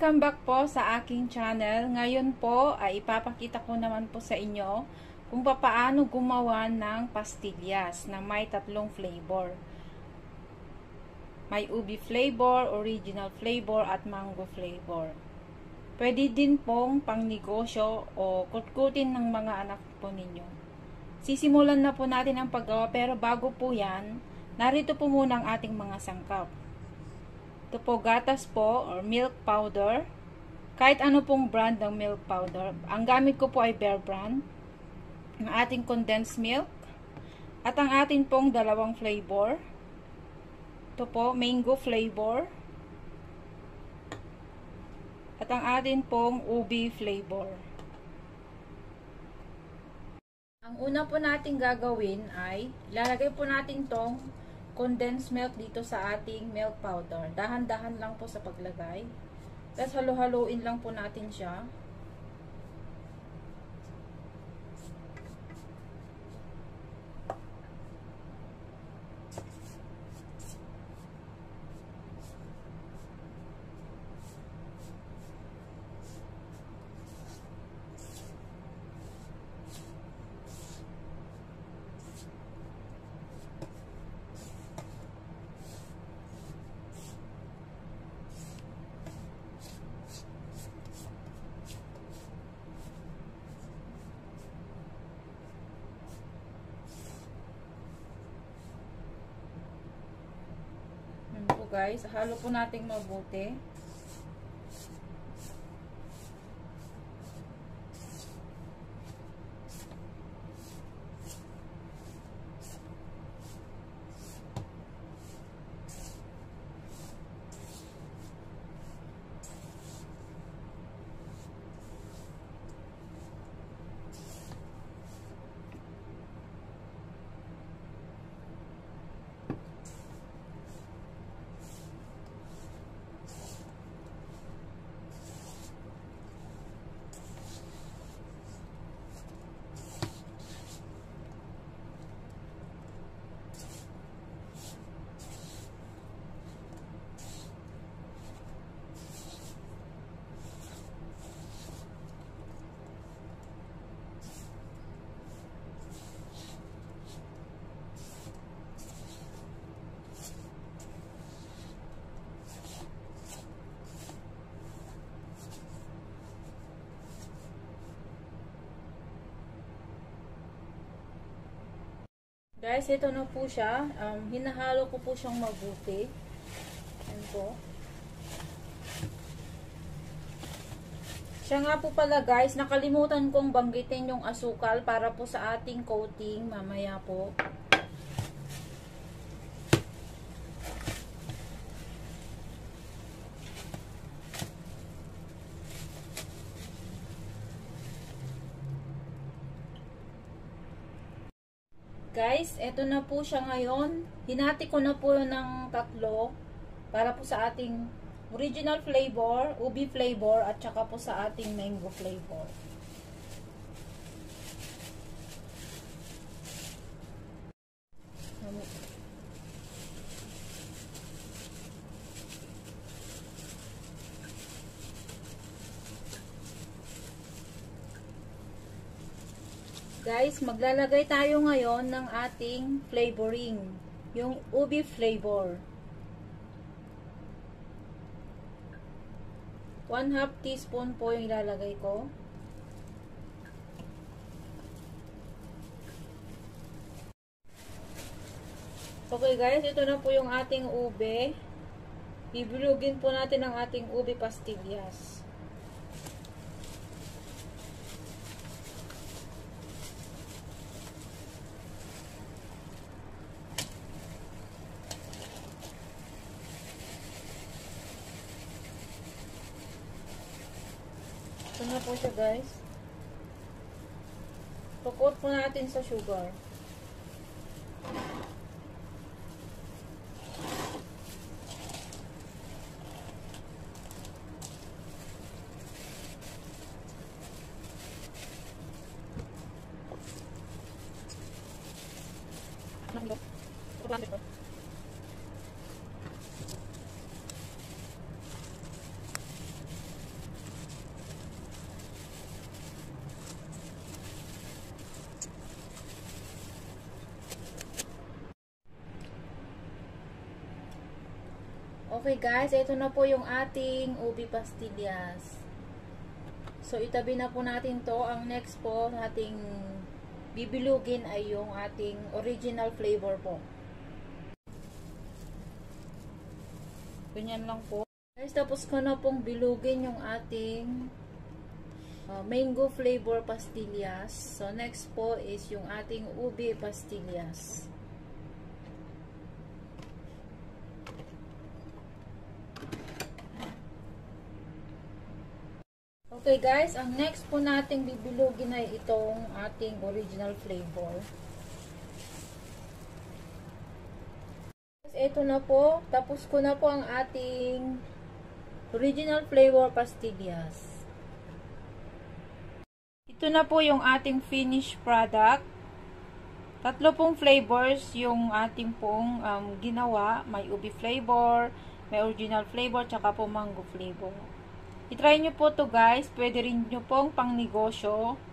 Welcome back po sa aking channel. Ngayon po ay ipapakita ko naman po sa inyo kung paano gumawa ng pastillas na may tatlong flavor. May ubi flavor, original flavor at mango flavor. Pwede din pong pangnegosyo o kutkutin ng mga anak po ninyo. Sisimulan na po natin ang paggawa, pero bago po yan, narito po muna ang ating mga sangkap. Ito po, gatas po or milk powder. Kahit ano pong brand ng milk powder. Ang gamit ko po ay Bear brand. Ang ating condensed milk. At ang ating pong dalawang flavor. Ito po, mango flavor. At ang ating pong ubi flavor. Ang una po natin gagawin ay ilalagay po natin tong condensed milk dito sa ating milk powder. Dahan-dahan lang po sa paglagay. Tapos halo-haloin lang po natin siya. Guys, halo po nating mabuti. Guys, ito na po siya. Hinahalo ko po siyang mabuti. Ayan po. Siya nga po pala guys, nakalimutan kong banggitin yung asukal para po sa ating coating mamaya po. Guys, eto na po siya ngayon. Hinati ko na po ng tatlo para po sa ating original flavor, ubi flavor, at saka po sa ating mango flavor. Guys, maglalagay tayo ngayon ng ating flavoring, yung ubi flavor. 1/2 teaspoon po yung ilalagay ko. Okay guys, ito na po yung ating ube. Bibilugin po natin ang ating ube pastillas. Ito na po siya guys. Pakot po natin sa sugar. Okay guys, ito na po yung ating ubi pastillas. So, itabi na po natin to. Ang next po ating bibilugin ay yung ating original flavor po. Ganyan lang po. Guys, tapos ko na pong bilugin yung ating mango flavor pastillas. So, next po is yung ating ubi pastillas. Okay guys, ang next po nating bibilugin ay itong ating original flavor. Ito na po, tapos ko na po ang ating original flavor pastillas. Ito na po yung ating finished product. Tatlo pong flavors yung ating pong ginawa. May ubi flavor, may original flavor, tsaka po mango flavor. I-try nyo po to guys. Pwede rin nyo pong pang negosyo.